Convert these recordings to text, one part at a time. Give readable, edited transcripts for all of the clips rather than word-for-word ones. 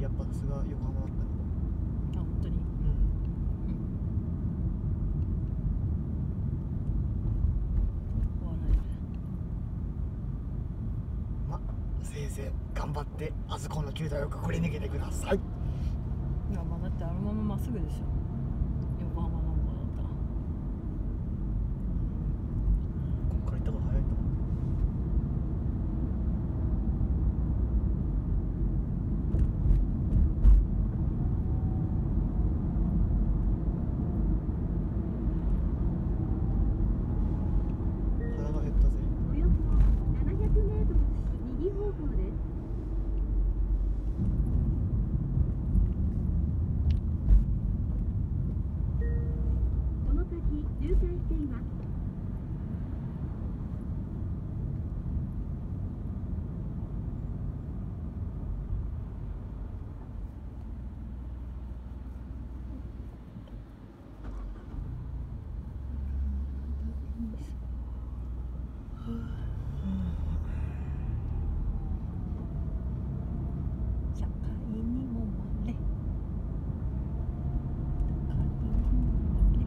やっぱさすが横浜だったね。 あ、本当に。終わらない。 ま、せいぜい頑張ってあそこの球体をくぐり抜けてください。 いや、まあだってあのまままっすぐでしょ、横浜の方だったら。 こっから行った方が早いと思う。腹が減ったぜ。 およそ700メートル右方向です。この先渋滞しています。 社会にもまれ、社会にもまれ。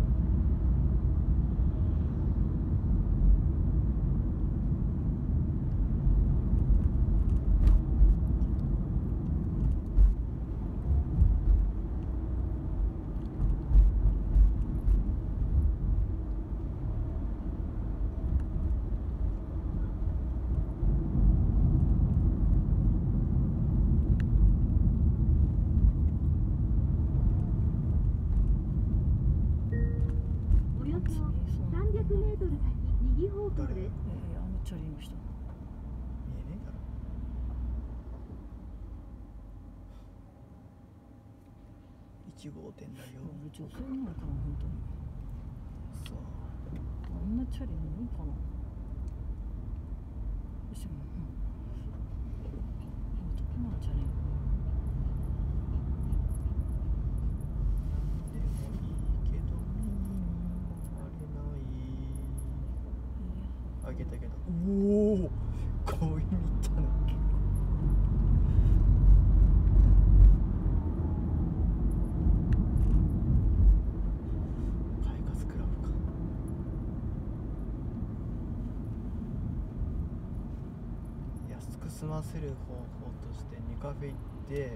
およそ300メートル先右方向です。 あのチャリの人。 見えねえだろ。1号店だよ。 俺女性なのかな、本当に。 さああんなチャリ乗るかな。よし、男なんじゃねでもいいけど見られない。あげたけど。おお、強引にいったね。快活クラブか。安く済ませる方法としてネカフェ行って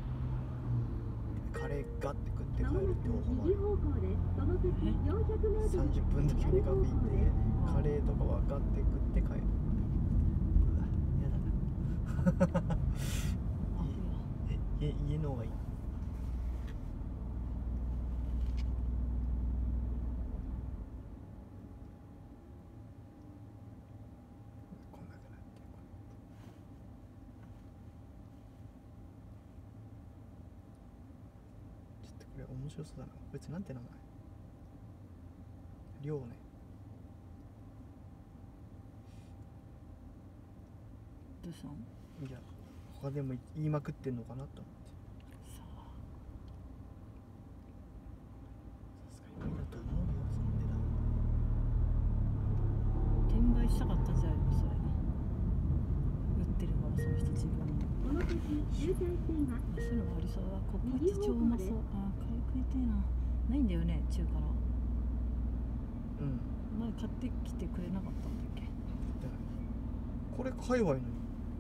カレーガッて食って帰まもなくるって方法もある。 右方向です。その先400メートル 30分だけネカフェ行ってカレーとかはガッて食って帰る。うわ、やだな。家の方がいい。こんなくなってる。ちょっとこれ面白そうだな。こいつなんて名前？りょうね。 どうしたの？ いや、他でも言いまくってんのかなと思って。 さあ、 さすがに無理だと思うよ、その値段。 転売したかったんじゃないの、それ。売ってるからその人自分に。 この先渋滞しています。 そういうのがありそうだ。ここ一丁うまそう。あー、カレー食いてえな。ないんだよね、中華の。 うん。 前買ってきてくれなかったんだっけ。 これ界隈のに。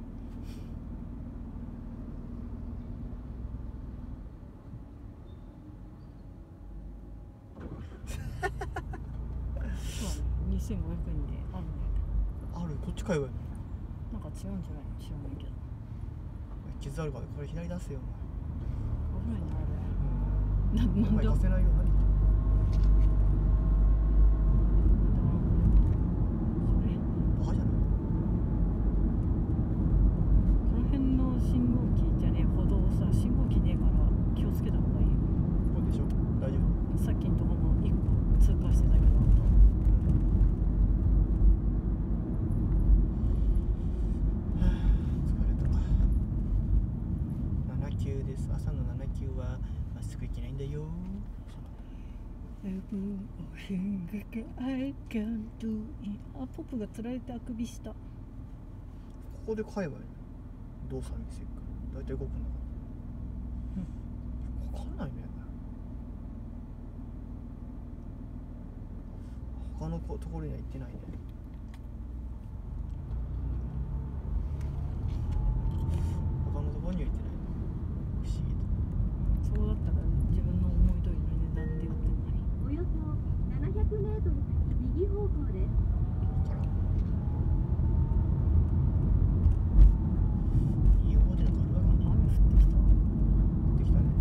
2500円であるんだよね。 ある、こっち界隈のに。 なんか違うんじゃないの、知らないけど。 傷あるからこれ左出せよ。 危ないな、あれ。 お前なんで貸せないよ。何言ってんの。バカじゃない。 この辺の信号機じゃねえ、歩道さ、信号機ねえから気をつけた方がいいよ。 これでしょ。大丈夫。 さっきのとこも1個通過してたけど、 7級です。朝の7級はまっすぐ行けないんだよ。 あ、ポップがつられてあくびした。 ここで界隈動作見せるから大体動くんだか分かんないね。他のところには行ってないね。他のところには行ってない。不思議と。 そうだったら自分の思い通りの値段で売ってんのに。 およそ700メートル先右方向です。 だからいい方でなんかあるわけね。 雨降ってきた。 できたね。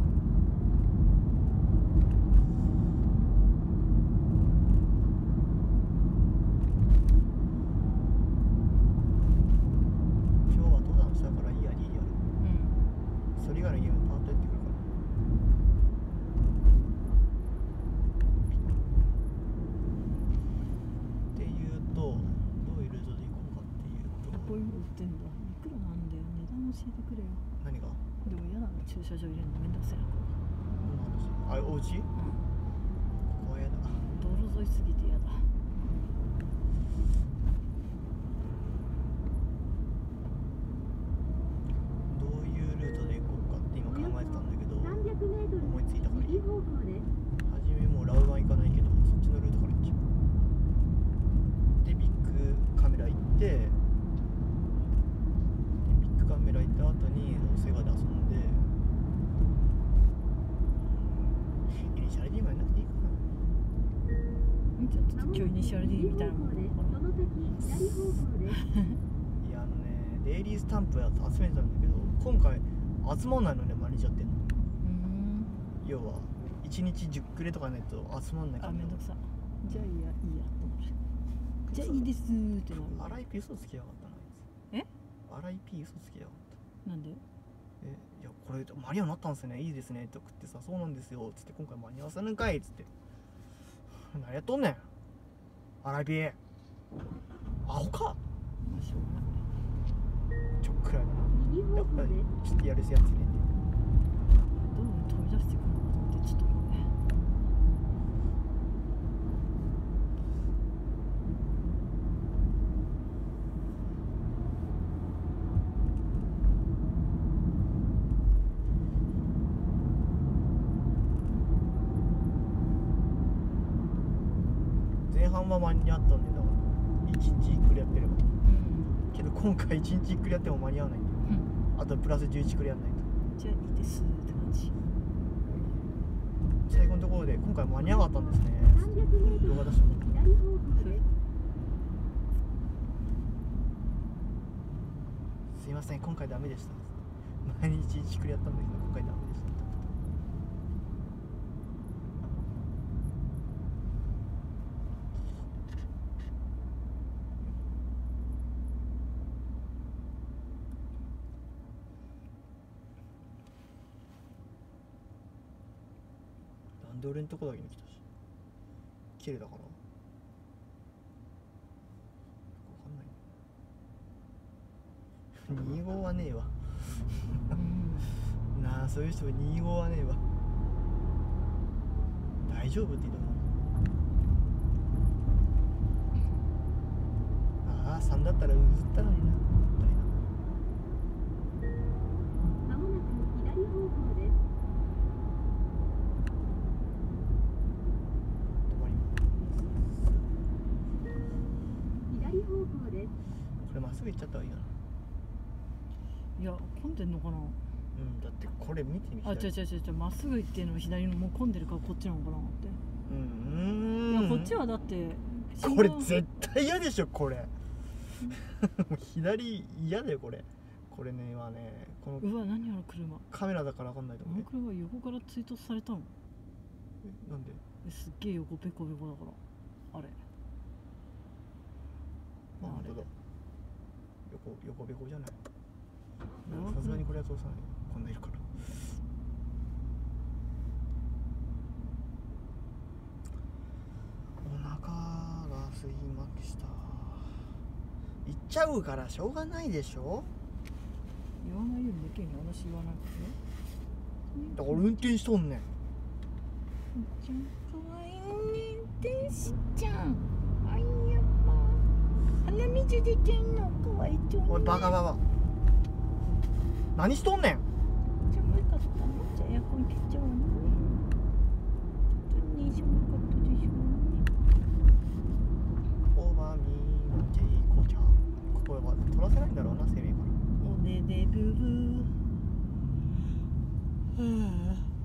今日は登山したからいいやりやる。 うん。 それ以外のゲームパーッとやってくるから。っていうと、どういうルートで行こうかっていうと、 こういうの売ってんだ。いくらなんだよ。値段教えてくれよ。 何が？ でも嫌だな、駐車場入れるのめんどくせえな。 あ、お家？ うん。 ここはやだ。 道路沿いすぎて嫌だ。 どういうルートで行こうかって今考えてたんだけど、 300メートル思いついたからいい。 右方向です。 初めもうラウバン行かないけど、そっちのルートから行っちゃう。で、ビッグカメラ行って、でビッグカメラ行った後にセガで遊んで、イニシャル D もやんなくていいかな。 じゃあちょっと今日イニシャル D みたいなもんだから。 その先左方向です。 いやデイリースタンプやつ集めてたんだけど、今回集まんないのね、マネージャーってんの。要は1日10クレとかないと集まんないから。 あ、めんどくさ。じゃあいいやってなる。じゃあいいですーってなる。 荒井 P 嘘つきやがったな、あいつ。 え？ 荒井 P 嘘つきやがった。 なんで？ いやこれ間に合うなったんですよね、いいですねって送ってさ、そうなんですよっつって、今回間に合わせるんかいっつって、何やっとんねん荒井 P、 アホか。 まあしょうがない。 ちょっくらい右方やっぱり向です。 知ってやるやつねって。 どんどん飛び出してくるのかと思ってちょっとごめん。 前半は間に合ったんで、だから1日1クレやってれば。 うん。 けど今回1日1クレやっても間に合わないんだよ。あとプラス11クレやんないと。 じゃあいいですって感じ。 最後のところで今回間に合わなかったんですね。 300メートル動画出してもらった。 左方向です。 すいません今回ダメでした。毎日1クレやったんだけど今回ダメでした。なんで俺んとこだけに来たし、綺麗だからわかんない。2号はねえわうん。 なあ、そういう人は2号はねえわ。大丈夫って言ったの。ああ、3だったらうずったのにな。 まもなく左方向です。 止まります。 左方向です。 これまっすぐ行っちゃった方がいいな。 いや混んでんのかな。 うん、だってこれ見てみ。 あ、違うまっすぐ行ってんの左のもう混んでるからこっちなのかなって。いやこっちはだってこれ絶対嫌でしょこれもう左嫌だよこれ。これね今ねこのうわ何あの車。 カメラだから分かんないとあ思うね。 の車横から追突されたの。 なんで？ すっげえ横ペコペコだからあれ。 あ、本当だ。横べこじゃない。 長くさすがにこれは通さない。こんないるから。お腹がすいました。行っちゃうからしょうがないでしょ。 言わないようにできるの。私言わないからね。 だから運転しとんねん。 ちゃんかわいいね天使ちゃん。あいやま鼻水出てんのかわいいちょんね。 おいバカバカ。何しとんねん。 ちょめかった。 話せないんだろうな、セミから。 おででぶぶ。はあ。